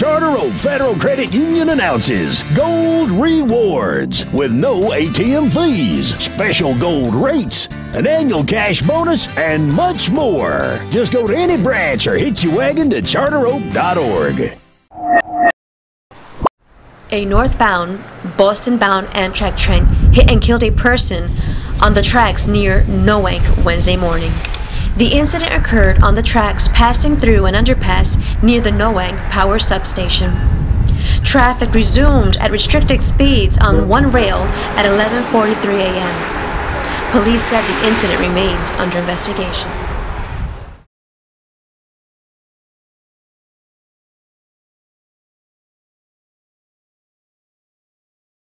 Charter Oak Federal Credit Union announces Gold Rewards with no ATM fees, special gold rates, an annual cash bonus, and much more. Just go to any branch or hitch your wagon to charteroak.org. A northbound, Boston-bound Amtrak train hit and killed a person on the tracks near Noank Wednesday morning. The incident occurred on the tracks passing through an underpass near the Noank power substation. Traffic resumed at restricted speeds on one rail at 11:43 a.m. Police said the incident remains under investigation.